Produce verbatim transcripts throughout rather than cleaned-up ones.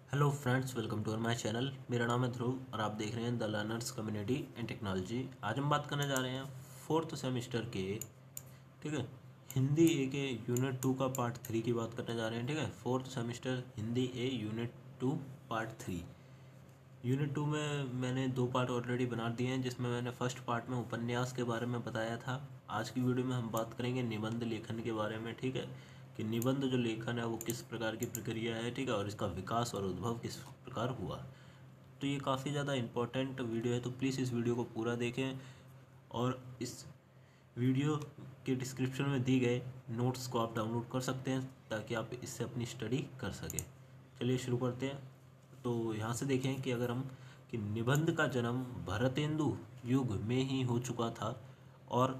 Hello friends, welcome to my channel. मेरा नाम है ध्रुव और आप देख रहे हैं the learners community and technology. आज हम बात करने जा रहे हैं फोर्थ सेमेस्टर के, ठीक है, हिंदी ए के यूनिट टू का पार्ट थ्री की बात करने जा रहे हैं। ठीक है, fourth semester Hindi A unit two part three. Unit two में मैंने दो पार्ट ऑलरेडी बना दिए हैं, जिसमें मैंने फर्स्ट पार्ट में उपन्यास के बारे में बताया था। आज की वीडियो में हम बात करेंगे निबंध लेखन के बारे में। ठीक है, कि निबंध जो लेखन है वो किस प्रकार की प्रक्रिया है, ठीक है, और इसका विकास और उद्भव किस प्रकार हुआ। तो ये काफ़ी ज़्यादा इम्पोर्टेंट वीडियो है, तो प्लीज़ इस वीडियो को पूरा देखें और इस वीडियो के डिस्क्रिप्शन में दी गए नोट्स को आप डाउनलोड कर सकते हैं ताकि आप इससे अपनी स्टडी कर सकें। चलिए शुरू करते हैं। तो यहाँ से देखें कि अगर हम कि निबंध का जन्म भरतेंदु युग में ही हो चुका था और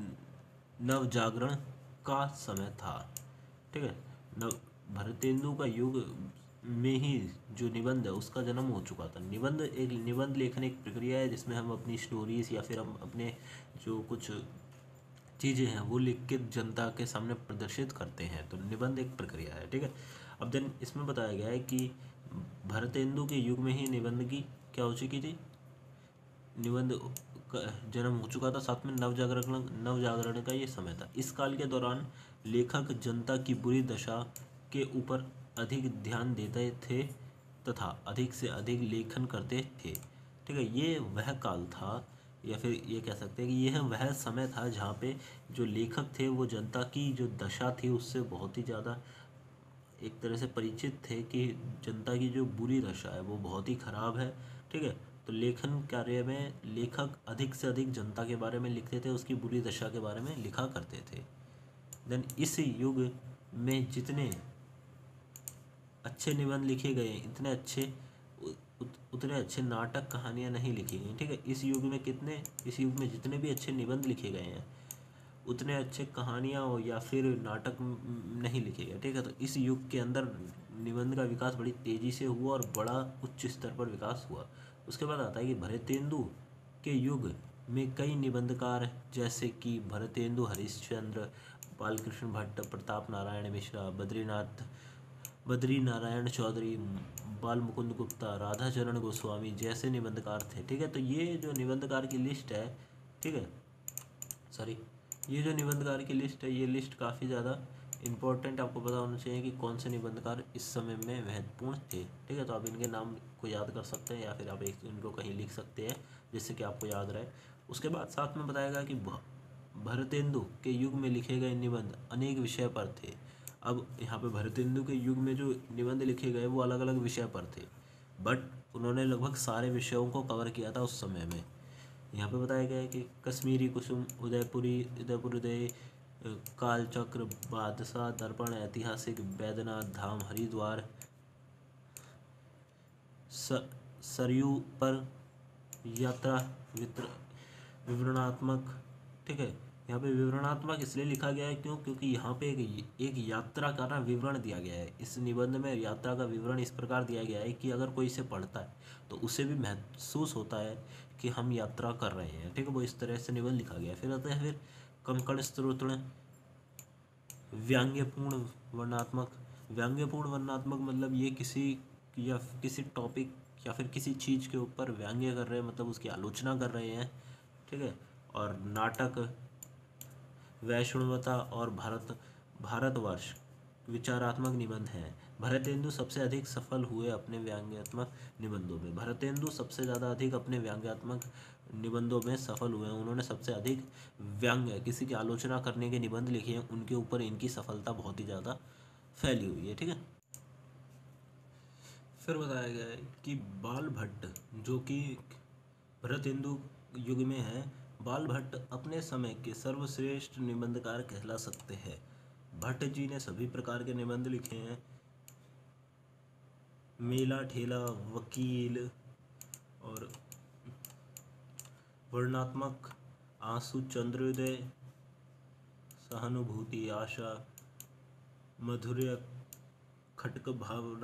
नव जागरण का समय था। ठीक है, नव भरतेंदु का युग में ही जो निबंध है उसका जन्म हो चुका था। निबंध एक निबंध लेखन एक प्रक्रिया है जिसमें हम अपनी स्टोरीज या फिर हम अपने जो कुछ चीज़ें हैं वो लिख के जनता के सामने प्रदर्शित करते हैं। तो निबंध एक प्रक्रिया है। ठीक है, अब देन इसमें बताया गया है कि भरतेंदु के युग में ही निबंध की क्या हो चुकी थी, निबंध का जन्म हो चुका था, साथ में नवजागरण नवजागरण का ये समय था। इस काल के दौरान लेखक जनता की बुरी दशा के ऊपर अधिक ध्यान देते थे तथा अधिक से अधिक लेखन करते थे। ठीक है, ये वह काल था या फिर ये कह सकते हैं कि यह वह समय था जहाँ पे जो लेखक थे वो जनता की जो दशा थी उससे बहुत ही ज़्यादा एक तरह से परिचित थे कि जनता की जो बुरी दशा है वो बहुत ही खराब है। ठीक है, तो लेखन कार्य में लेखक अधिक से अधिक जनता के बारे में लिखते थे, उसकी बुरी दशा के बारे में लिखा करते थे। देन इस युग में जितने अच्छे निबंध लिखे गए इतने अच्छे उत, उतने अच्छे नाटक कहानियाँ नहीं लिखी गई। ठीक है, इस युग में कितने इस युग में जितने भी अच्छे निबंध लिखे गए हैं उतने अच्छे कहानियाँ हो या फिर नाटक नहीं लिखे गए। ठीक है, तो इस युग के अंदर निबंध का विकास बड़ी तेज़ी से हुआ और बड़ा उच्च स्तर पर विकास हुआ। उसके बाद आता है कि भरतेंदु के युग में कई निबंधकार जैसे कि भरतेंदु हरिश्चंद्र, बालकृष्ण भट्ट, प्रताप नारायण मिश्रा, बद्रीनाथ बद्री नारायण चौधरी, बाल मुकुंद गुप्ता, राधाचरण गोस्वामी जैसे निबंधकार थे। ठीक है, तो ये जो निबंधकार की लिस्ट है, ठीक है, सॉरी, ये जो निबंधकार की लिस्ट है ये लिस्ट काफ़ी ज़्यादा इम्पोर्टेंट, आपको पता होना चाहिए कि कौन से निबंधकार इस समय में महत्वपूर्ण थे। ठीक है, तो आप इनके नाम को याद कर सकते हैं या फिर आप एक इनको कहीं लिख सकते हैं जिससे कि आपको याद रहे। उसके बाद साथ में बताएगा कि भरतेंदु के युग में लिखे गए निबंध अनेक विषय पर थे। अब यहाँ पे भरतेंदु के युग में जो निबंध लिखे गए वो अलग अलग विषय पर थे, बट उन्होंने लगभग सारे विषयों को कवर किया था उस समय में। यहाँ पे बताया गया है कि कश्मीरी कुसुम, उदयपुरी उदयपुर उदय, कालचक्र, बादशाह दर्पण, ऐतिहासिक, बैद्यनाथ धाम, हरिद्वार, सरयू पर यात्रा, वित्र विवरणात्मक। ठीक है, यहाँ पे विवरणात्मक इसलिए लिखा गया है क्यों क्योंकि यहाँ पे एक एक यात्रा का ना विवरण दिया गया है। इस निबंध में यात्रा का विवरण इस प्रकार दिया गया है कि अगर कोई इसे पढ़ता है तो उसे भी महसूस होता है कि हम यात्रा कर रहे हैं। ठीक है, वो इस तरह से निबंध लिखा गया है। फिर आता है फिर कंकण स्त्रोत्र, व्यंग्यपूर्ण वर्णात्मक। व्यंग्यपूर्ण वर्णात्मक मतलब ये किसी या किसी टॉपिक या फिर किसी चीज़ के ऊपर व्यंग्य कर रहे हैं, मतलब उसकी आलोचना कर रहे हैं। ठीक है, और नाटक, वैष्णवता और भारत भारतवर्ष विचारात्मक निबंध हैं। भरतेंदु सबसे अधिक सफल हुए अपने व्यंग्यात्मक निबंधों में। भरतेंदु सबसे ज़्यादा अधिक अपने व्यंग्यात्मक निबंधों में सफल हुए हैं। उन्होंने सबसे अधिक व्यंग्य किसी की आलोचना करने के निबंध लिखे हैं, उनके ऊपर इनकी सफलता बहुत ही ज़्यादा फैली हुई है। ठीक है, फिर बताया गया है कि बाल भट्ट जो कि भरतेंदु युग में है, बाल भट्ट अपने समय के सर्वश्रेष्ठ निबंधकार कहला सकते हैं। भट्ट जी ने सभी प्रकार के निबंध लिखे हैं, मेला ठेला, वकील और वर्णात्मक, आंसू, चंद्रोदय, सहानुभूति, आशा, मधुर्य, खटक,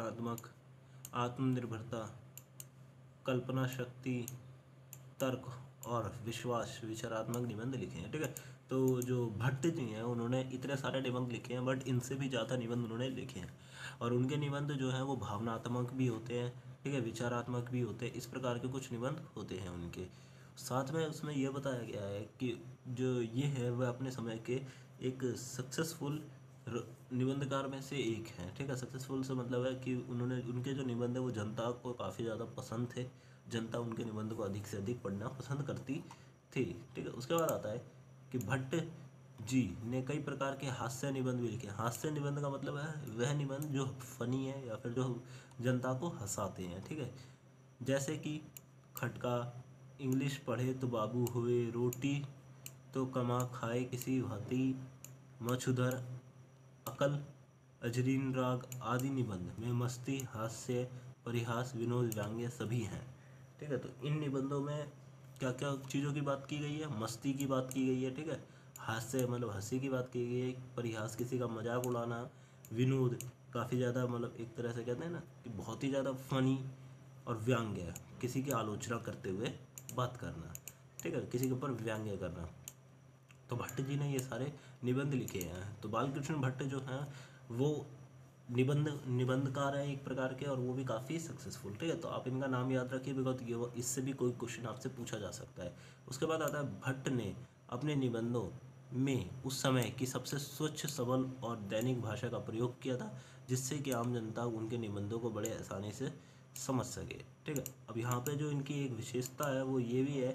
भावनात्मक, आत्मनिर्भरता, कल्पना शक्ति, तर्क और विश्वास विचारात्मक निबंध लिखे हैं। ठीक है, तो जो भट्ट जी हैं उन्होंने इतने सारे निबंध लिखे हैं, बट इनसे भी ज़्यादा निबंध उन्होंने लिखे हैं। और उनके निबंध जो हैं वो भावनात्मक भी होते हैं, ठीक है, विचारात्मक भी होते हैं। इस प्रकार के कुछ निबंध होते हैं उनके। साथ में उसमें यह बताया गया है कि जो ये है वह अपने समय के एक सक्सेसफुल निबंधकार में से एक है। ठीक है, सक्सेसफुल से मतलब है कि उन्होंने उनके जो निबंध है वो जनता को काफ़ी ज़्यादा पसंद थे, जनता उनके निबंध को अधिक से अधिक पढ़ना पसंद करती थी। ठीक है, उसके बाद आता है कि भट्ट जी ने कई प्रकार के हास्य निबंध भी लिखे। हास्य निबंध का मतलब है वह निबंध जो फनी है या फिर जो जनता को हंसाते हैं। ठीक है, जैसे कि खटका, इंग्लिश पढ़े तो बाबू हुए, रोटी तो कमा खाए किसी भांति, मछुधर, अकल, अजरीन राग आदि निबंध में मस्ती, हास्य, परिहास, विनोद, व्यंग्य सभी हैं। ठीक है, तो इन निबंधों में क्या क्या चीज़ों की बात की गई है? मस्ती की बात की गई है, ठीक है, हास्य मतलब हंसी की बात की गई है, परिहास किसी का मजाक उड़ाना, विनोद काफ़ी ज़्यादा मतलब एक तरह से कहते हैं ना कि बहुत ही ज़्यादा फनी, और व्यंग्य किसी की आलोचना करते हुए बात करना। ठीक है, किसी के ऊपर व्यंग्य करना। तो भट्ट जी ने ये सारे निबंध लिखे हैं। तो बालकृष्ण भट्ट जो हैं वो निबंध निबंधकार हैं एक प्रकार के, और वो भी काफ़ी सक्सेसफुल। ठीक है, तो आप इनका नाम याद रखिए, बिकॉज ये वो इससे भी कोई क्वेश्चन आपसे पूछा जा सकता है। उसके बाद आता है भट्ट ने अपने निबंधों में उस समय की सबसे स्वच्छ, सबल और दैनिक भाषा का प्रयोग किया था, जिससे कि आम जनता उनके निबंधों को बड़े आसानी से समझ सके। ठीक है, अब यहाँ पे जो इनकी एक विशेषता है वो ये भी है,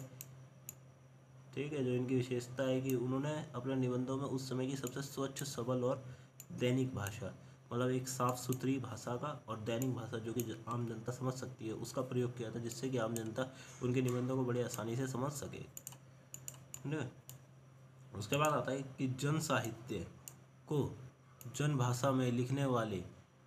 ठीक है, जो इनकी विशेषता है कि उन्होंने अपने निबंधों में उस समय की सबसे स्वच्छ, सबल और दैनिक भाषा मतलब एक साफ सुथरी भाषा का और दैनिक भाषा जो कि आम जनता समझ सकती है उसका प्रयोग किया था, जिससे कि आम जनता उनके निबंधों को बड़ी आसानी से समझ सके। ठीक है, उसके बाद आता है कि जन साहित्य को जन भाषा में लिखने वाले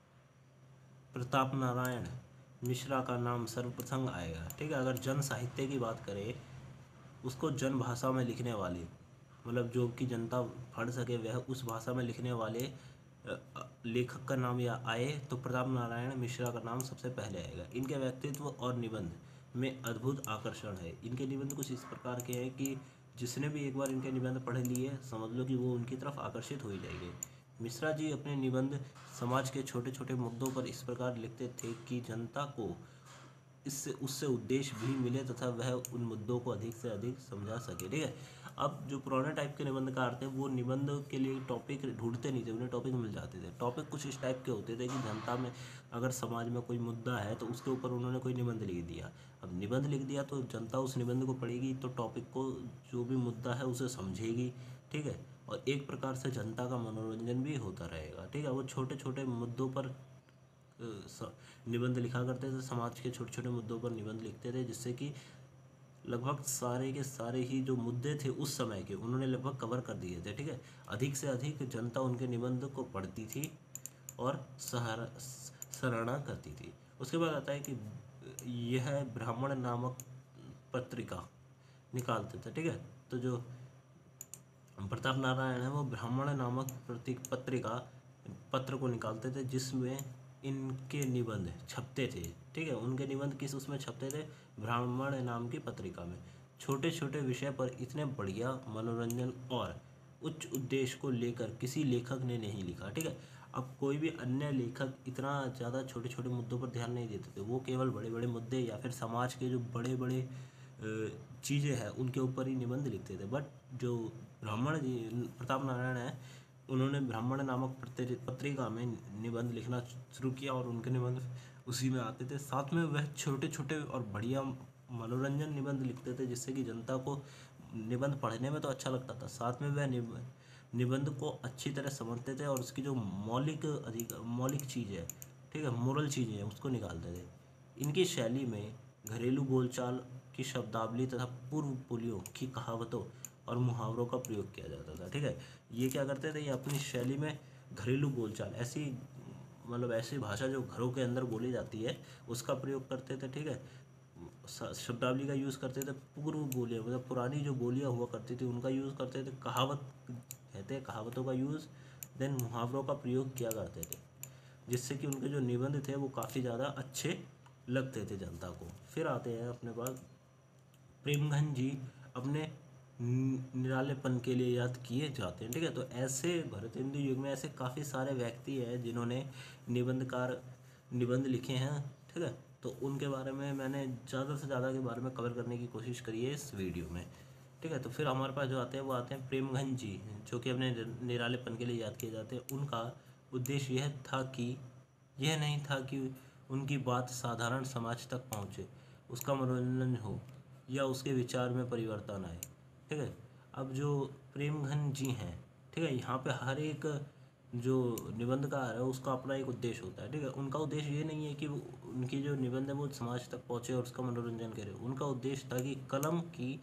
प्रताप नारायण मिश्रा का नाम सर्वप्रथम आएगा। ठीक है, अगर जन साहित्य की बात करें, उसको जन भाषा में लिखने वाले मतलब जो कि जनता पढ़ सके वह उस भाषा में लिखने वाले लेखक का नाम या आए तो प्रताप नारायण मिश्रा का नाम सबसे पहले आएगा। इनके व्यक्तित्व और निबंध में अद्भुत आकर्षण है। इनके निबंध कुछ इस प्रकार के हैं कि जिसने भी एक बार इनके निबंध पढ़ लिए समझ लो कि वो उनकी तरफ आकर्षित हो ही जाएंगे। मिश्रा जी अपने निबंध समाज के छोटे छोटे मुद्दों पर इस प्रकार लिखते थे कि जनता को इससे उससे उद्देश्य भी मिले तथा वह उन मुद्दों को अधिक से अधिक समझा सके। ठीक है, अब जो पुराने टाइप के निबंधकार थे वो निबंध के लिए टॉपिक ढूंढते नहीं थे, उन्हें टॉपिक मिल जाते थे। टॉपिक कुछ इस टाइप के होते थे कि जनता में अगर समाज में कोई मुद्दा है तो उसके ऊपर उन्होंने कोई निबंध लिख दिया। अब निबंध लिख दिया तो जनता उस निबंध को पढ़ेगी तो टॉपिक को जो भी मुद्दा है उसे समझेगी। ठीक है, और एक प्रकार से जनता का मनोरंजन भी होता रहेगा। ठीक है, वो छोटे छोटे मुद्दों पर निबंध लिखा करते थे, समाज के छोटे छोटे मुद्दों पर निबंध लिखते थे, जिससे कि लगभग सारे के सारे ही जो मुद्दे थे उस समय के उन्होंने लगभग कवर कर दिए थे। ठीक है, अधिक से अधिक जनता उनके निबंध को पढ़ती थी और सहारा सराहना करती थी। उसके बाद आता है कि यह ब्राह्मण नामक पत्रिका निकालते थे। ठीक है, तो जो प्रताप नारायण है वो ब्राह्मण नामक प्रतीक पत्रिका पत्र को निकालते थे जिसमें इनके निबंध छपते थे। ठीक है, उनके निबंध किस उसमें छपते थे? ब्राह्मण नाम की पत्रिका में। छोटे छोटे विषय पर इतने बढ़िया मनोरंजन और उच्च उद्देश्य को लेकर किसी लेखक ने नहीं लिखा। ठीक है, अब कोई भी अन्य लेखक इतना ज़्यादा छोटे छोटे मुद्दों पर ध्यान नहीं देते थे, वो केवल बड़े बड़े मुद्दे या फिर समाज के जो बड़े बड़े चीज़ें हैं उनके ऊपर ही निबंध लिखते थे। बट जो ब्राह्मण जी प्रताप नारायण है उन्होंने ब्राह्मण नामक पत्रिका में निबंध लिखना शुरू किया और उनके निबंध उसी में आते थे। साथ में वह छोटे छोटे और बढ़िया मनोरंजन निबंध लिखते थे जिससे कि जनता को निबंध पढ़ने में तो अच्छा लगता था, साथ में वह निबंध को अच्छी तरह समझते थे और उसकी जो मौलिक अधिक मौलिक चीज़ है, ठीक है, मोरल चीज़ें हैं उसको निकालते थे। इनकी शैली में घरेलू बोलचाल की शब्दावली तथा पूर्व बोलियों की कहावतों और मुहावरों का प्रयोग किया जाता था। ठीक है, ये क्या करते थे, ये अपनी शैली में घरेलू बोलचाल ऐसी मतलब ऐसी भाषा जो घरों के अंदर बोली जाती है उसका प्रयोग करते थे। ठीक है, शब्दावली का यूज़ करते थे, पूर्व बोलियाँ मतलब पुरानी जो बोलियाँ हुआ करती थी उनका यूज़ करते थे, कहावत कहते हैं कहावतों का यूज़, देन मुहावरों का प्रयोग किया करते थे, जिससे कि उनके जो निबंध थे वो काफ़ी ज़्यादा अच्छे लगते थे जनता को। फिर आते हैं अपने पास प्रेमघन जी अपने निरालेपन के लिए याद किए जाते हैं। ठीक है, तो ऐसे भारतेंदु युग में ऐसे काफ़ी सारे व्यक्ति हैं जिन्होंने निबंधकार निबंध लिखे हैं। ठीक है, तो उनके बारे में मैंने ज़्यादा से ज़्यादा के बारे में कवर करने की कोशिश करी है इस वीडियो में। ठीक है, तो फिर हमारे पास जो आते हैं वो आते हैं प्रेमघन जी, जो कि अपने निरालेपन के लिए याद किए जाते हैं। उनका उद्देश्य यह था कि यह नहीं था कि उनकी बात साधारण समाज तक पहुँचे, उसका मनोरंजन हो या उसके विचार में परिवर्तन आए। ठीक है, अब जो प्रेमघन जी हैं, ठीक है, यहाँ पे हर एक जो निबंधकार है उसका अपना एक उद्देश्य होता है। ठीक है, उनका उद्देश्य ये नहीं है कि वो उनकी जो निबंध है वो समाज तक पहुँचे और उसका मनोरंजन करे। उनका उद्देश्य था कि कलम की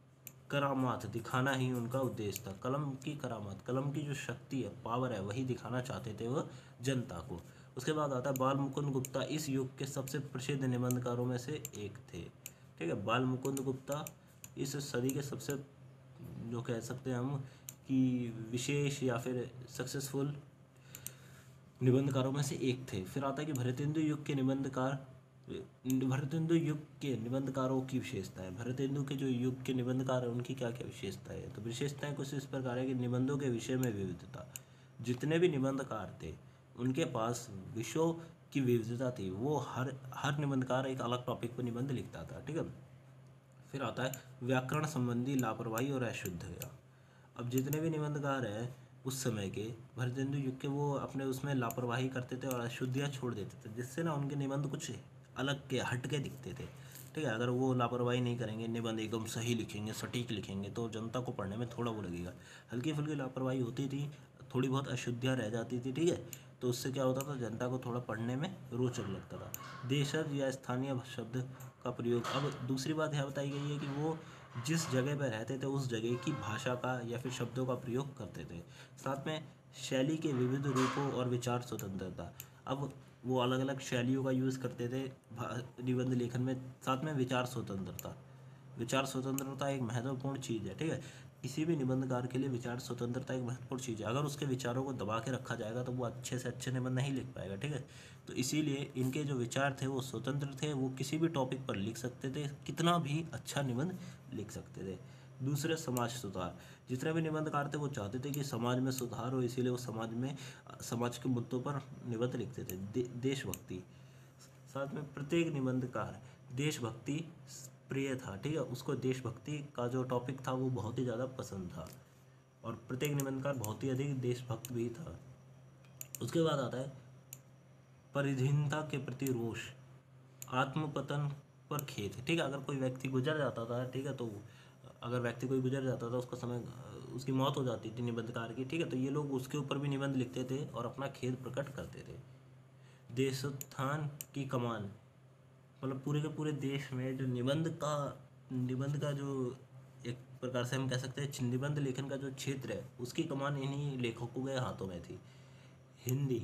करामात दिखाना ही उनका उद्देश्य था। कलम की करामात, कलम की जो शक्ति है, पावर है, वही दिखाना चाहते थे वो जनता को। उसके बाद आता है बाल मुकुंद गुप्ता, इस युग के सबसे प्रसिद्ध निबंधकारों में से एक थे। ठीक है, बाल मुकुंद गुप्ता इस सदी के सबसे, जो कह सकते हैं हम कि विशेष या फिर सक्सेसफुल निबंधकारों में से एक थे। फिर आता है कि भारतेंदु युग के निबंधकार, भारतेंदु युग के निबंधकारों की विशेषताएं। भारतेंदु के जो युग के निबंधकार हैं उनकी क्या क्या विशेषताएं है? तो विशेषताएं कुछ इस प्रकार है कि निबंधों के विषय में विविधता। जितने भी निबंधकार थे उनके पास विषयों की विविधता थी। वो हर हर निबंधकार एक अलग टॉपिक पर निबंध लिखता था। ठीक है, फिर आता है व्याकरण संबंधी लापरवाही और अशुद्धता। अब जितने भी निबंधकार हैं उस समय के भारतेंदु युग के, वो अपने उसमें लापरवाही करते थे और अशुद्धियाँ छोड़ देते थे, जिससे ना उनके निबंध कुछ अलग के हट के दिखते थे। ठीक है, अगर वो लापरवाही नहीं करेंगे, निबंध एकदम सही लिखेंगे, सटीक लिखेंगे, तो जनता को पढ़ने में थोड़ा वो लगेगा। हल्की फुल्की लापरवाही होती थी, थोड़ी बहुत अशुद्धियाँ रह जाती थी। ठीक है, तो उससे क्या होता था, जनता को थोड़ा पढ़ने में रोचक लगता था। देशज या स्थानीय शब्द का प्रयोग। अब दूसरी बात यह बताई गई है कि वो जिस जगह पर रहते थे उस जगह की भाषा का या फिर शब्दों का प्रयोग करते थे। साथ में शैली के विविध रूपों और विचार स्वतंत्रता। अब वो अलग अलग शैलियों का यूज़ करते थे निबंध लेखन में। साथ में विचार स्वतंत्रता, विचार स्वतंत्रता एक महत्वपूर्ण चीज़ है। ठीक है, किसी भी निबंधकार के लिए विचार स्वतंत्रता एक महत्वपूर्ण चीज़ है। अगर उसके विचारों को दबा के रखा जाएगा तो वो अच्छे से अच्छे निबंध नहीं लिख पाएगा। ठीक है, तो इसीलिए इनके जो विचार थे वो स्वतंत्र थे, वो किसी भी टॉपिक पर लिख सकते थे, कितना भी अच्छा निबंध लिख सकते थे। दूसरे, समाज सुधार। जितने भी निबंधकार थे वो चाहते थे कि समाज में सुधार हो, इसीलिए वो समाज में समाज के मुद्दों पर निबंध लिखते थे। दे, देशभक्ति। साथ में प्रत्येक निबंधकार देशभक्ति प्रिय था। ठीक है, उसको देशभक्ति का जो टॉपिक था वो बहुत ही ज़्यादा पसंद था और प्रत्येक निबंधकार बहुत ही अधिक देशभक्त भी था। उसके बाद आता है परिधीनता के प्रति रोष, आत्मपतन पर खेद। ठीक है, अगर कोई व्यक्ति गुजर जाता था, ठीक है, तो अगर व्यक्ति कोई गुजर जाता था, उसका समय, उसकी मौत हो जाती थी निबंधकार की। ठीक है, तो ये लोग उसके ऊपर भी निबंध लिखते थे और अपना खेद प्रकट करते थे। देशोत्थान की कमान, मतलब पूरे के पूरे देश में जो निबंध का निबंध का जो एक प्रकार से हम कह सकते हैं निबंध लेखन का जो क्षेत्र है उसकी कमान इन्हीं लेखकों के हाथों में थी। हिंदी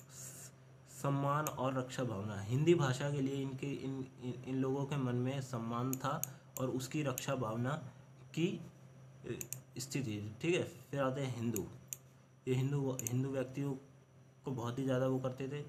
सम्मान और रक्षा भावना। हिंदी भाषा के लिए इनके इन इन, इन लोगों के मन में सम्मान था और उसकी रक्षा भावना की स्थिति। ठीक है, फिर आते हैं हिंदू। ये हिंदू हिंदू व्यक्तियों को बहुत ही ज़्यादा वो करते थे।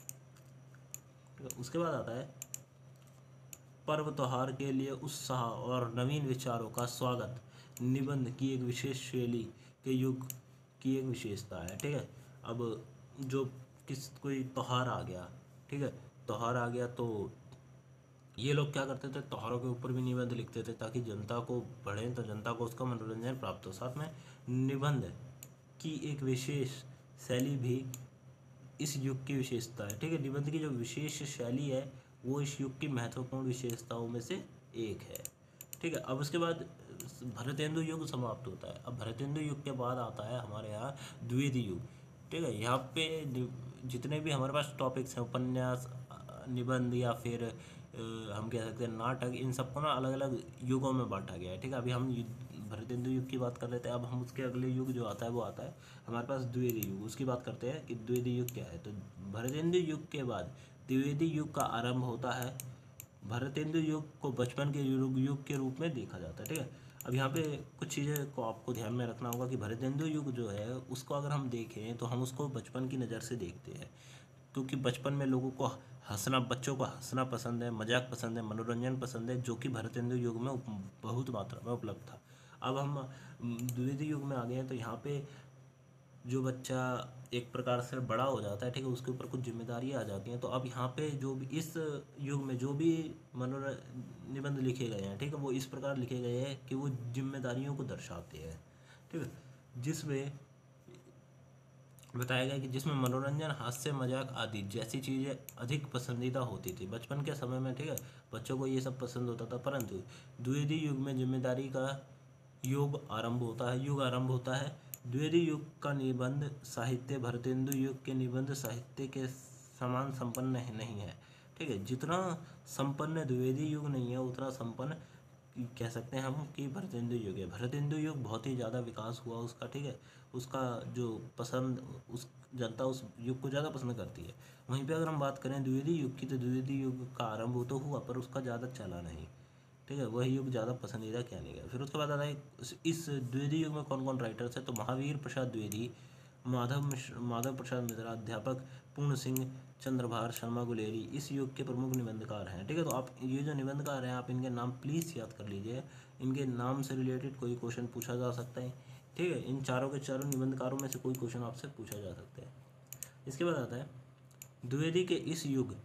उसके बाद आता है पर्व त्योहार के लिए उत्साह और नवीन विचारों का स्वागत। निबंध की एक विशेष शैली के युग की एक विशेषता है। ठीक है, अब जो किस कोई त्यौहार आ गया, ठीक है, त्यौहार आ गया तो ये लोग क्या करते थे, त्योहारों के ऊपर भी निबंध लिखते थे ताकि जनता को पढ़ें, तो जनता को उसका मनोरंजन प्राप्त हो। साथ में निबंध की एक विशेष शैली भी इस युग की विशेषता है। ठीक है, निबंध की जो विशेष शैली है वो इस युग की महत्वपूर्ण विशेषताओं में से एक है। ठीक है, अब उसके बाद भारतेंदु युग समाप्त होता है। अब भारतेंदु युग के बाद आता है हमारे यहाँ द्विवेदी युग। ठीक है, यहाँ पे जितने भी हमारे पास टॉपिक्स हैं, उपन्यास, निबंध या फिर हम कह सकते हैं नाटक, इन सबको ना अलग अलग युगों में बांटा गया है। ठीक है, अभी हम भारतेंदु युग की बात कर रहे थे, अब हम उसके अगले युग जो आता है वो आता है हमारे पास द्विवेदी युग। उसकी बात करते हैं कि द्विवेदी युग क्या है। तो भारतेंदु युग के बाद द्विवेदी युग का आरंभ होता है। भारतेंदु युग को बचपन के युग युग के रूप में देखा जाता है। ठीक है, अब यहाँ पे कुछ चीज़ें को आपको ध्यान में रखना होगा कि भारतेंदु युग जो है उसको अगर हम देखें तो हम उसको बचपन की नज़र से देखते हैं। क्योंकि बचपन में लोगों को हंसना, बच्चों को हंसना पसंद है, मजाक पसंद है, मनोरंजन पसंद है, जो कि भरतेंदु युग में उप- बहुत मात्रा में उपलब्ध था। अब हम अम, द्विवेदी युग में आ गए हैं, तो यहाँ पे जो बच्चा एक प्रकार से बड़ा हो जाता है, ठीक है, उसके ऊपर कुछ जिम्मेदारियाँ आ जाती हैं। तो अब यहाँ पे जो भी इस युग में जो भी मनोर निबंध लिखे गए हैं, ठीक है, वो इस प्रकार लिखे गए हैं कि वो जिम्मेदारियों को दर्शाते हैं, ठीक है, जिसमें बताया गया कि जिसमें मनोरंजन, हास्य, मजाक आदि जैसी चीज़ें अधिक पसंदीदा होती थी बचपन के समय में, ठीक है, बच्चों को ये सब पसंद होता था। परंतु द्विवेदी युग में जिम्मेदारी का युग आरंभ होता है युग आरंभ होता है द्विवेदी युग का निबंध साहित्य भरतेंदु युग के निबंध साहित्य के समान संपन्न नहीं नहीं है, ठीक है। जितना संपन्न द्विवेदी युग नहीं है, उतना संपन्न कह सकते हैं हम कि भरतेंदु युग है। भरतेंदु युग बहुत ही ज़्यादा विकास हुआ उसका, ठीक है, उसका जो पसंद, उस जनता उस युग को ज़्यादा पसंद करती है। वहीं पे अगर हम बात करें द्विवेदी युग की, तो द्विवेदी युग का आरंभ तो हुआ पर उसका ज़्यादा चला नहीं, ठीक है, वह युग ज़्यादा पसंदीदा किया नहीं गया। फिर उसके बाद आता है इस इस द्विवेदी युग में कौन कौन राइटर्स है, तो महावीर प्रसाद द्विवेदी, माधव मिश्र, माधव प्रसाद मिश्रा, अध्यापक पूर्ण सिंह, चंद्रभार शर्मा गुलेरी इस युग के प्रमुख निबंधकार हैं, ठीक है। तो आप ये जो निबंधकार हैं, आप इनके नाम प्लीज़ याद कर लीजिए, इनके नाम से रिलेटेड कोई क्वेश्चन पूछा जा सकता है, ठीक है। इन चारों के चारों निबंधकारों में से कोई क्वेश्चन आपसे पूछा जा सकता है। इसके बाद आता है द्विवेदी के इस युग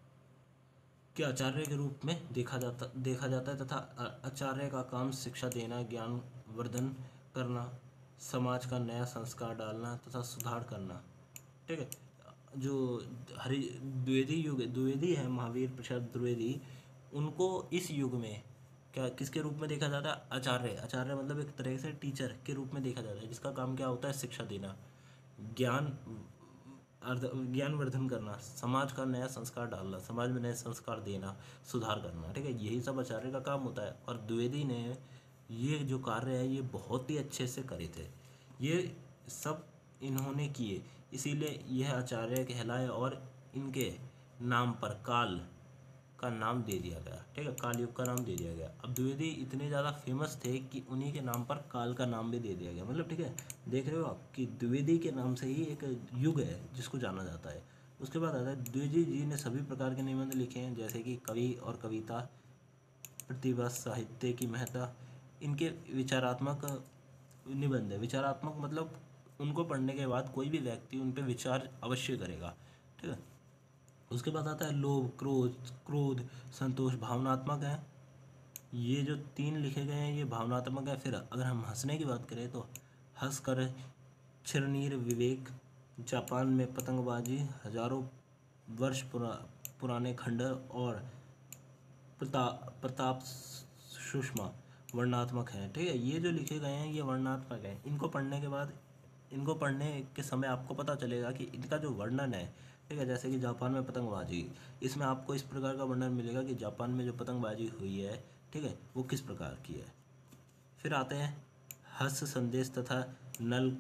के आचार्य के रूप में देखा जाता देखा जाता है तथा आचार्य का काम शिक्षा देना, ज्ञान वर्धन करना, समाज का नया संस्कार डालना तथा सुधार करना, ठीक है। जो हरि द्विवेदी युग द्विवेदी है, महावीर प्रसाद द्विवेदी, उनको इस युग में क्या किसके रूप में देखा जाता है, आचार्य आचार्य मतलब एक तरह से टीचर के रूप में देखा जाता है, जिसका काम क्या होता है, शिक्षा देना, ज्ञान अर्ध ज्ञानवर्धन करना, समाज का नया संस्कार डालना, समाज में नए संस्कार देना, सुधार करना, ठीक है, यही सब आचार्य का काम होता है। और द्विवेदी ने ये जो कार्य है ये बहुत ही अच्छे से करे थे, ये सब इन्होंने किए, इसीलिए यह आचार्य कहलाए और इनके नाम पर काल का नाम दे दिया गया, ठीक है, काल युग का नाम दे दिया गया। अब द्विवेदी इतने ज़्यादा फेमस थे कि उन्हीं के नाम पर काल का नाम भी दे दिया गया, मतलब ठीक है, देख रहे हो आप कि द्विवेदी के नाम से ही एक युग है जिसको जाना जाता है। उसके बाद आता है द्विवेदी जी ने सभी प्रकार के निबंध लिखे हैं, जैसे कि कवि और कविता, प्रतिभा, साहित्य की महत्ता, इनके विचारात्मक निबंध है। विचारात्मक मतलब उनको पढ़ने के बाद कोई भी व्यक्ति उन पर विचार अवश्य करेगा, ठीक है। उसके बाद आता है लोभ, क्रोध क्रोध संतोष, भावनात्मक है। ये जो तीन लिखे गए हैं ये भावनात्मक है। फिर अगर हम हंसने की बात करें तो हंस कर छिरनीर विवेक, जापान में पतंगबाजी, हजारों वर्ष पुरा पुराने खंडर और प्रताप प्रताप सुषमा वर्णात्मक है, ठीक है। ये जो लिखे गए हैं ये वर्णात्मक है। इनको पढ़ने के बाद इनको पढ़ने के समय आपको पता चलेगा कि इनका जो वर्णन है, ठीक है, जैसे कि जापान में पतंगबाजी, इसमें आपको इस प्रकार का वर्णन मिलेगा कि जापान में जो पतंगबाजी हुई है, ठीक है, वो किस प्रकार की है। फिर आते हैं हस्त संदेश तथा नल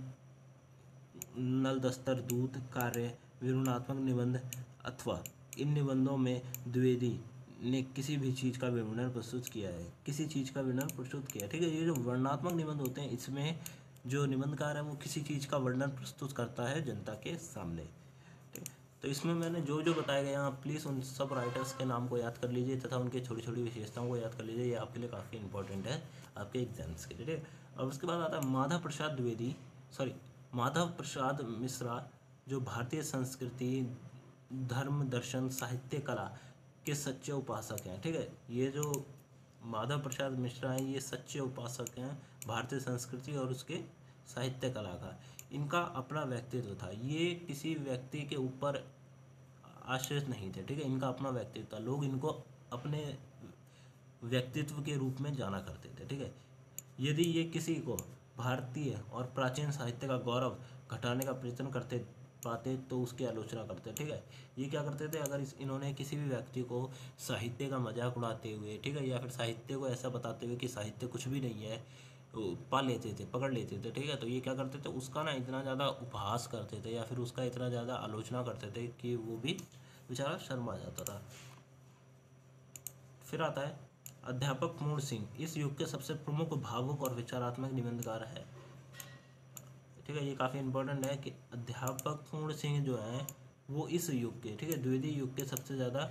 नल दस्तर दूत कार्य, विवरणात्मक निबंध, अथवा इन निबंधों में द्विवेदी ने किसी भी चीज़ का विवरण प्रस्तुत किया है किसी चीज़ का विवरण प्रस्तुत किया है, ठीक है। ये जो वर्णनात्मक निबंध होते हैं, इसमें जो निबंधकार है वो किसी चीज़ का वर्णन प्रस्तुत करता है जनता के सामने, ठीक है। तो इसमें मैंने जो जो बताया गया, आप प्लीज़ उन सब राइटर्स के नाम को याद कर लीजिए तथा उनके छोटी छोटी विशेषताओं को याद कर लीजिए, ये आपके लिए काफ़ी इंपॉर्टेंट है आपके एग्जाम्स के लिए, ठीक है। और उसके बाद आता है माधव प्रसाद द्विवेदी सॉरी माधव प्रसाद मिश्रा, जो भारतीय संस्कृति, धर्म, दर्शन, साहित्य, कला के सच्चे उपासक हैं, ठीक है। ये जो माधव प्रसाद मिश्रा हैं ये सच्चे उपासक हैं भारतीय संस्कृति और उसके साहित्य कला का। इनका अपना व्यक्तित्व था, ये किसी व्यक्ति के ऊपर आश्रित नहीं थे, ठीक है। इनका अपना व्यक्तित्व था, लोग इनको अपने व्यक्तित्व के रूप में जाना करते थे, ठीक है। यदि ये किसी को भारतीय और प्राचीन साहित्य का गौरव घटाने का प्रयत्न करते पाते तो उसकी आलोचना करते, ठीक है। ये क्या करते थे, अगर इस इन्होंने किसी भी व्यक्ति को साहित्य का मजाक उड़ाते हुए, ठीक है, या फिर साहित्य को ऐसा बताते हुए कि साहित्य कुछ भी नहीं है, पा लेते थे, पकड़ लेते थे, ठीक है, तो ये क्या करते थे, उसका ना इतना ज़्यादा उपहास करते थे या फिर उसका इतना ज़्यादा आलोचना करते थे कि वो भी बेचारा शर्मा जाता था। फिर आता है अध्यापक पूर्ण सिंह, इस युग के सबसे प्रमुख भावुक और विचारात्मक निबंधकार है, ठीक है। ये काफ़ी इंपॉर्टेंट है कि अध्यापक पूर्ण सिंह जो है वो इस युग के, ठीक है, द्वितीय युग के सबसे ज़्यादा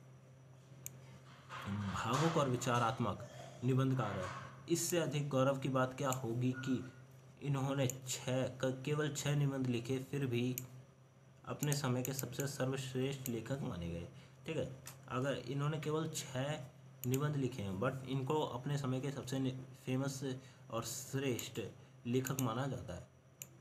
भावुक और विचारात्मक निबंधकार है। इससे अधिक गौरव की बात क्या होगी कि इन्होंने छः केवल छः निबंध लिखे, फिर भी अपने समय के सबसे सर्वश्रेष्ठ लेखक माने गए। ठीक है, अगर इन्होंने केवल छः निबंध लिखे हैं बट इनको अपने समय के सबसे फेमस और श्रेष्ठ लेखक माना जाता है।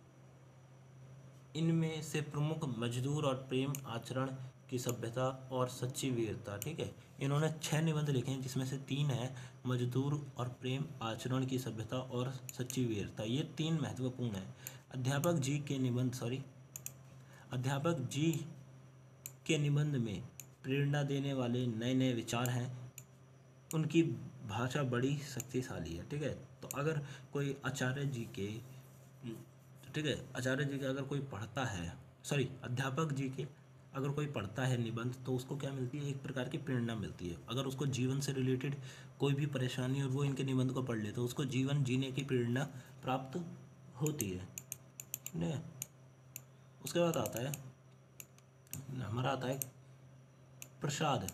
इनमें से प्रमुख मजदूर और प्रेम आचरण की सभ्यता और सच्ची वीरता। ठीक है, इन्होंने छह निबंध लिखे हैं जिसमें से तीन है मजदूर और प्रेम आचरण की सभ्यता और सच्ची वीरता। ये तीन महत्वपूर्ण हैं। अध्यापक जी के निबंध सॉरी अध्यापक जी के निबंध में प्रेरणा देने वाले नए नए विचार हैं। उनकी भाषा बड़ी शक्तिशाली है। ठीक है, तो अगर कोई आचार्य जी के ठीक है आचार्य जी के अगर कोई पढ़ता है सॉरी अध्यापक जी के अगर कोई पढ़ता है निबंध तो उसको क्या मिलती है, एक प्रकार की प्रेरणा मिलती है। अगर उसको जीवन से रिलेटेड कोई भी परेशानी और वो इनके निबंध को पढ़ ले तो उसको जीवन जीने की प्रेरणा प्राप्त होती है। नहीं, उसके बाद आता है हमारा आता है प्रसाद।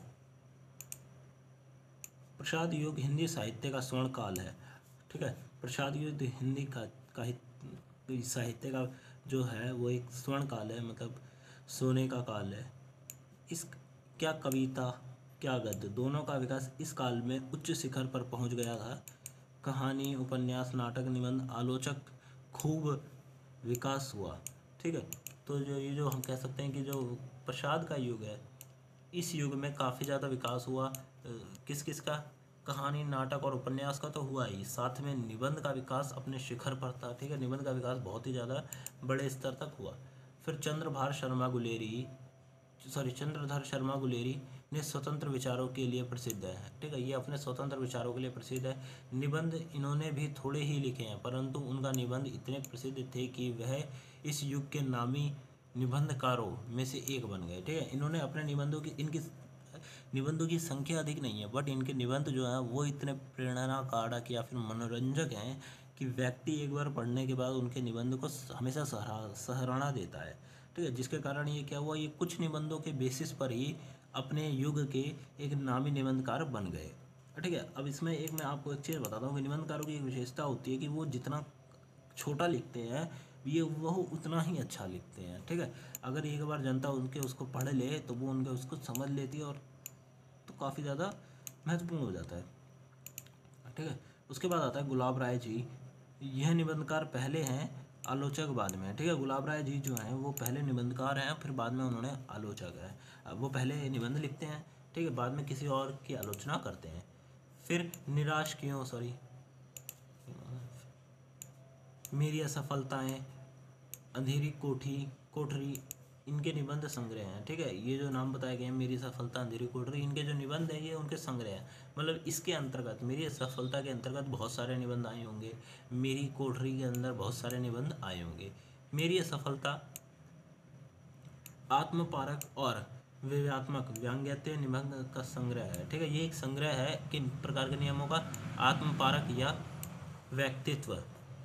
प्रसाद युग हिंदी साहित्य का स्वर्ण काल है। ठीक है, प्रसाद युग हिंदी का, का साहित्य का जो है वो एक स्वर्ण काल है, मतलब सोने का काल है। इस क्या कविता क्या गद्य दोनों का विकास इस काल में उच्च शिखर पर पहुंच गया था। कहानी, उपन्यास, नाटक, निबंध, आलोचक खूब विकास हुआ। ठीक है, तो जो ये जो हम कह सकते हैं कि जो प्रसाद का युग है, इस युग में काफ़ी ज़्यादा विकास हुआ। किस किस का? कहानी, नाटक और उपन्यास का तो हुआ ही, साथ में निबंध का विकास अपने शिखर पर था। ठीक है, निबंध का विकास बहुत ही ज़्यादा बड़े स्तर तक हुआ। फिर चंद्रभार शर्मा गुलेरी सॉरी चंद्रधर शर्मा गुलेरी ने स्वतंत्र विचारों के लिए प्रसिद्ध है। ठीक है, ये अपने स्वतंत्र विचारों के लिए प्रसिद्ध है। निबंध इन्होंने भी थोड़े ही लिखे हैं, परंतु उनका निबंध इतने प्रसिद्ध थे कि वह इस युग के नामी निबंधकारों में से एक बन गए। ठीक है, इन्होंने अपने निबंधों की इनकी निबंधों की संख्या अधिक नहीं है बट इनके निबंध जो हैं वो इतने प्रेरणाकारक या फिर मनोरंजक हैं कि व्यक्ति एक बार पढ़ने के बाद उनके निबंध को हमेशा सराहा सराहना देता है। ठीक है, जिसके कारण ये क्या हुआ, ये कुछ निबंधों के बेसिस पर ही अपने युग के एक नामी निबंधकार बन गए। ठीक है, अब इसमें एक मैं आपको एक चीज़ बताता हूँ कि निबंधकारों की एक विशेषता होती है कि वो जितना छोटा लिखते हैं ये वो उतना ही अच्छा लिखते हैं। ठीक है, अगर एक बार जनता उनके उसको पढ़ ले तो वो उनके उसको समझ लेती है और तो काफ़ी ज़्यादा महत्वपूर्ण हो जाता है। ठीक है, उसके बाद आता है गुलाब राय जी। यह निबंधकार पहले हैं, आलोचक बाद में। ठीक है, गुलाब राय जी जो हैं वो पहले निबंधकार हैं, फिर बाद में उन्होंने आलोचक है। अब वो पहले निबंध लिखते हैं, ठीक है, बाद में किसी और की आलोचना करते हैं। फिर निराश क्यों सॉरी मेरी असफलताएं, अंधेरी कोठी कोठरी, इनके निबंध संग्रह हैं। ठीक है, ये जो नाम बताए गए हैं मेरी सफलता, अंधेरी कोठरी, इनके जो निबंध है ये उनके संग्रह हैं। मतलब इसके अंतर्गत मेरी सफलता के अंतर्गत बहुत सारे निबंध आए होंगे, मेरी कोठरी के अंदर बहुत सारे निबंध आए होंगे। मेरी असफलता आत्मपारक और व्यंग्यात्मक व्यंग्यत्य निबंध का संग्रह है। ठीक है, ये एक संग्रह है किन प्रकार के नियमों का, आत्मपारक या व्यक्तित्व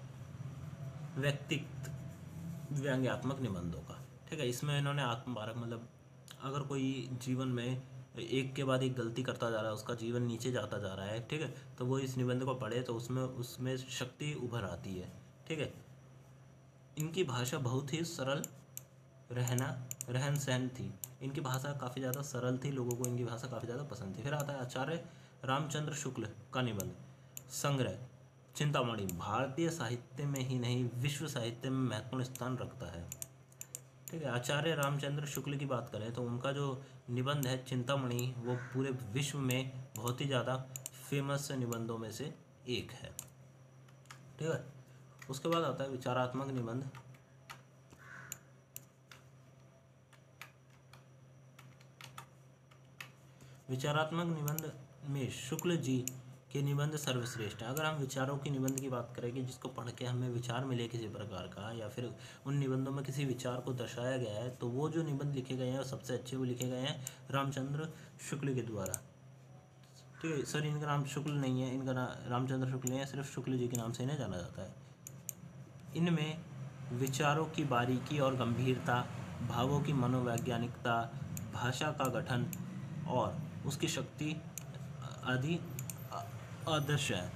व्यक्तित्व व्यंग्यात्मक निबंधों का। ठीक है, इसमें इन्होंने आत्मपारक मतलब अगर कोई जीवन में एक के बाद एक गलती करता जा रहा है, उसका जीवन नीचे जाता जा रहा है, ठीक है, तो वो इस निबंध को पढ़े तो उसमें उसमें शक्ति उभर आती है। ठीक है, इनकी भाषा बहुत ही सरल रहना रहन सहन थी। इनकी भाषा काफ़ी ज़्यादा सरल थी, लोगों को इनकी भाषा काफ़ी ज़्यादा पसंद थी। फिर आता है आचार्य रामचंद्र शुक्ल का निबंध संग्रह चिंतामणि, भारतीय साहित्य में ही नहीं विश्व साहित्य में महत्वपूर्ण स्थान रखता है। ठीक है, आचार्य रामचंद्र शुक्ल की बात करें तो उनका जो निबंध है चिंतामणि वो पूरे विश्व में बहुत ही ज़्यादा फेमस निबंधों में से एक है। ठीक है, उसके बाद आता है विचारात्मक निबंध। विचारात्मक निबंध में शुक्ल जी के निबंध सर्वश्रेष्ठ है। अगर हम विचारों की निबंध की बात करें कि जिसको पढ़ के हमें विचार मिले किसी प्रकार का या फिर उन निबंधों में किसी विचार को दर्शाया गया है, तो वो जो निबंध लिखे गए हैं वो सबसे अच्छे वो लिखे गए हैं रामचंद्र शुक्ल के द्वारा। ठीक है, सर इनका नाम शुक्ल नहीं है, इनका नाम रामचंद्र शुक्ल नहीं है, सिर्फ शुक्ल जी के नाम से इन्हें जाना जाता है। इनमें विचारों की बारीकी और गंभीरता भावों की मनोवैज्ञानिकता, भाषा का गठन और उसकी शक्ति आदि आदर्श है।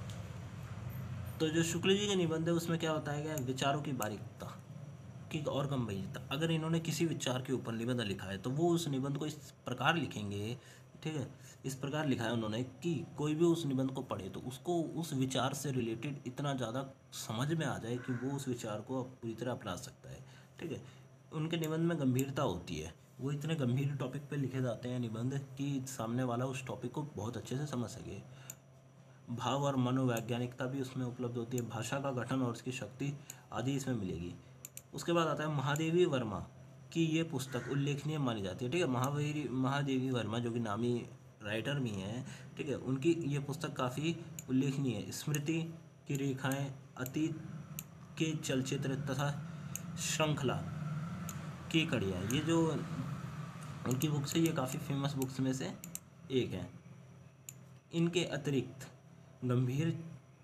तो जो शुक्ल जी के निबंध है उसमें क्या बताया गया है, विचारों की बारीकता की और गंभीरता। अगर इन्होंने किसी विचार के ऊपर निबंध लिखा है तो वो उस निबंध को इस प्रकार लिखेंगे, ठीक है, इस प्रकार लिखा है उन्होंने कि कोई भी उस निबंध को पढ़े तो उसको उस विचार से रिलेटेड इतना ज़्यादा समझ में आ जाए कि वो उस विचार को पूरी तरह अपना सकता है, ठीक है। उनके निबंध में गंभीरता होती है, वो इतने गंभीर टॉपिक पे लिखे जाते हैं निबंध कि सामने वाला उस टॉपिक को बहुत अच्छे से समझ सके। भाव और मनोवैज्ञानिकता भी उसमें उपलब्ध होती है, भाषा का गठन और उसकी शक्ति आदि इसमें मिलेगी। उसके बाद आता है महादेवी वर्मा की ये पुस्तक उल्लेखनीय मानी जाती है, ठीक है। महावीर महादेवी वर्मा जो कि नामी राइटर भी हैं, ठीक है, उनकी ये पुस्तक काफ़ी उल्लेखनीय है। स्मृति की रेखाएं, अतीत के चलचित्र तथा श्रृंखला की कड़ियाँ, ये जो उनकी बुक्स है ये काफ़ी फेमस बुक्स में से एक है। इनके अतिरिक्त गंभीर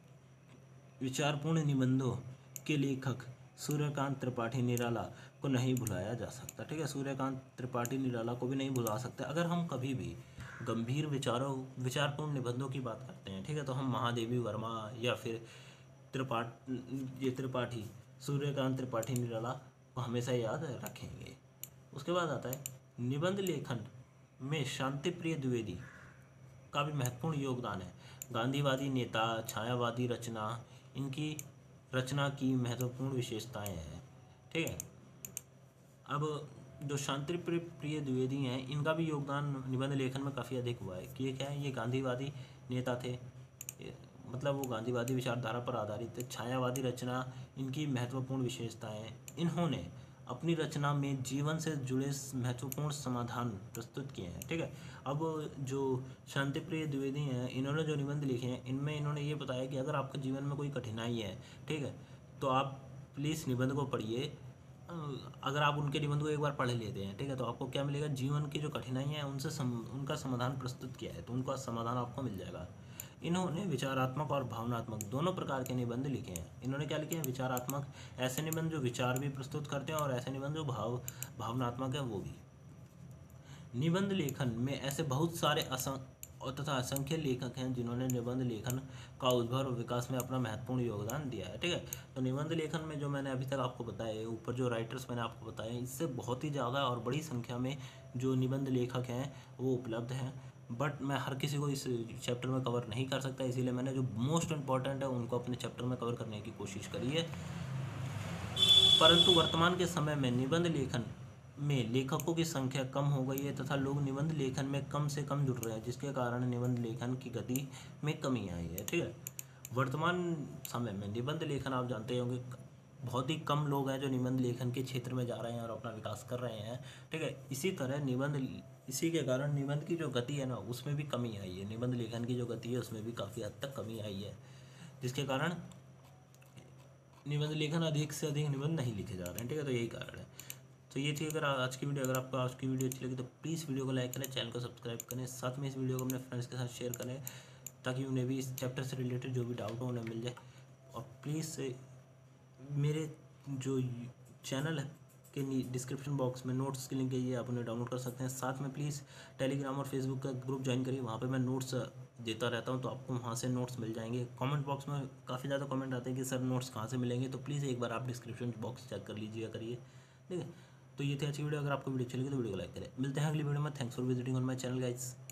विचारपूर्ण निबंधों के लेखक सूर्यकांत त्रिपाठी निराला को नहीं भुलाया जा सकता, ठीक है। सूर्यकांत त्रिपाठी निराला को भी नहीं भुला सकते। अगर हम कभी भी गंभीर विचारों विचारपूर्ण निबंधों की बात करते हैं, ठीक है, तो हम महादेवी वर्मा या फिर त्रिपाठ ये त्रिपाठी सूर्यकांत त्रिपाठी निराला को हमेशा याद रखेंगे। उसके बाद आता है निबंध लेखन में शांति प्रिय द्विवेदी का भी महत्वपूर्ण योगदान है। गांधीवादी नेता, छायावादी रचना, इनकी रचना की महत्वपूर्ण विशेषताएं हैं, ठीक है। अब जो शांति प्रिय द्विवेदी हैं इनका भी योगदान निबंध लेखन में काफ़ी अधिक हुआ है कि ये क्या है, ये गांधीवादी नेता थे, मतलब वो गांधीवादी विचारधारा पर आधारित थे। छायावादी रचना, इनकी महत्वपूर्ण विशेषताएं, इन्होंने अपनी रचना में जीवन से जुड़े महत्वपूर्ण समाधान प्रस्तुत किए हैं, ठीक है। अब जो शांति प्रिय द्विवेदी हैं इन्होंने जो निबंध लिखे हैं इनमें इन्होंने ये बताया कि अगर आपके जीवन में कोई कठिनाई है, ठीक है, तो आप प्लीज़ निबंध को पढ़िए। अगर आप उनके निबंध को एक बार पढ़ लेते हैं, ठीक है, तो आपको क्या मिलेगा, जीवन की जो कठिनाई है उनसे सम, उनका समाधान प्रस्तुत किया है तो उनका समाधान आपको मिल जाएगा। इन्होंने विचारात्मक और भावनात्मक दोनों प्रकार के निबंध लिखे हैं। इन्होंने क्या लिखे हैं, विचारात्मक, ऐसे निबंध जो विचार भी प्रस्तुत करते हैं, और ऐसे निबंध जो भाव भावनात्मक है वो भी। निबंध लेखन में ऐसे बहुत सारे असं और तथा असंख्य लेखक हैं जिन्होंने निबंध लेखन का उद्भव और विकास में अपना महत्वपूर्ण योगदान दिया है, ठीक है। तो निबंध लेखन में जो मैंने अभी तक आपको बताया, ऊपर जो राइटर्स मैंने आपको बताए, इससे बहुत ही ज़्यादा और बड़ी संख्या में जो निबंध लेखक हैं वो उपलब्ध हैं। बट मैं हर किसी को इस चैप्टर में कवर नहीं कर सकता, इसीलिए मैंने जो मोस्ट इम्पॉर्टेंट है उनको अपने चैप्टर में कवर करने की कोशिश करी है। परंतु वर्तमान के समय में निबंध लेखन में लेखकों की संख्या कम हो गई है तथा लोग निबंध लेखन में कम से कम जुड़ रहे हैं, जिसके कारण निबंध लेखन की गति में कमी आई है, ठीक है। वर्तमान समय में निबंध लेखन आप जानते होंगे बहुत ही कम लोग हैं जो निबंध लेखन के क्षेत्र में जा रहे हैं और अपना विकास कर रहे हैं, ठीक है। इसी तरह निबंध इसी के कारण निबंध की जो गति है ना उसमें भी कमी आई है, निबंध लेखन की जो गति है उसमें भी काफ़ी हद तक कमी आई है, जिसके कारण निबंध लेखन अधिक से अधिक निबंध नहीं लिखे जा रहे हैं, ठीक है। तो यही कारण है। तो ये थी अगर आज की वीडियो, अगर आपको आज की वीडियो अच्छी लगी तो प्लीज़ वीडियो को लाइक करें, चैनल को सब्सक्राइब करें, साथ में इस वीडियो को अपने फ्रेंड्स के साथ शेयर करें ताकि उन्हें भी इस चैप्टर से रिलेटेड जो भी डाउट हो उन्हें मिल जाए। और प्लीज़ मेरे जो चैनल के डिस्क्रिप्शन बॉक्स में नोट्स की लिंक है, ये आप उन्हें डाउनलोड कर सकते हैं। साथ में प्लीज़ टेलीग्राम और फेसबुक का ग्रुप ज्वाइन करिए, वहाँ पे मैं नोट्स देता रहता हूँ, तो आपको वहाँ से नोट्स मिल जाएंगे। कमेंट बॉक्स में काफ़ी ज़्यादा कमेंट आते हैं कि सर नोट्स कहाँ से मिलेंगे, तो प्लीज़ एक बार आप डिस्क्रिप्शन बॉक्स चेक कर लीजिए करिए, ठीक है। तो ये थी अच्छी वीडियो, अगर आपको वीडियो अच्छी लगी तो वीडियो को लाइक करें। मिलते हैं अगली वीडियो में। Thanks for visiting on my channel guys.